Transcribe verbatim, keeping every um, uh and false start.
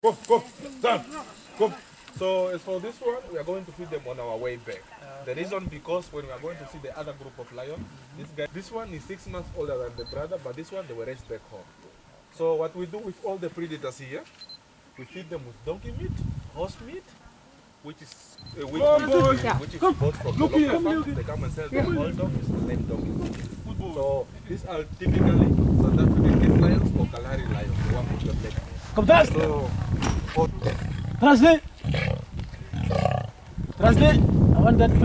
Come, come, stand, come. So as for this one, we are going to feed them on our way back. The reason because when we are going to see the other group of lions, this guy, this one is six months older than the brother, but this one they were raised back home. So what we do with all the predators here, we feed them with donkey meat, horse meat, which is uh, which, oh, which, yeah. which is bought from Look the here. local farm. They come and sell them all dogs, name donkey. So these are typically South African lions or Kalahari lions, the one with the black. Come down. So, for Translate. Translate. I want that.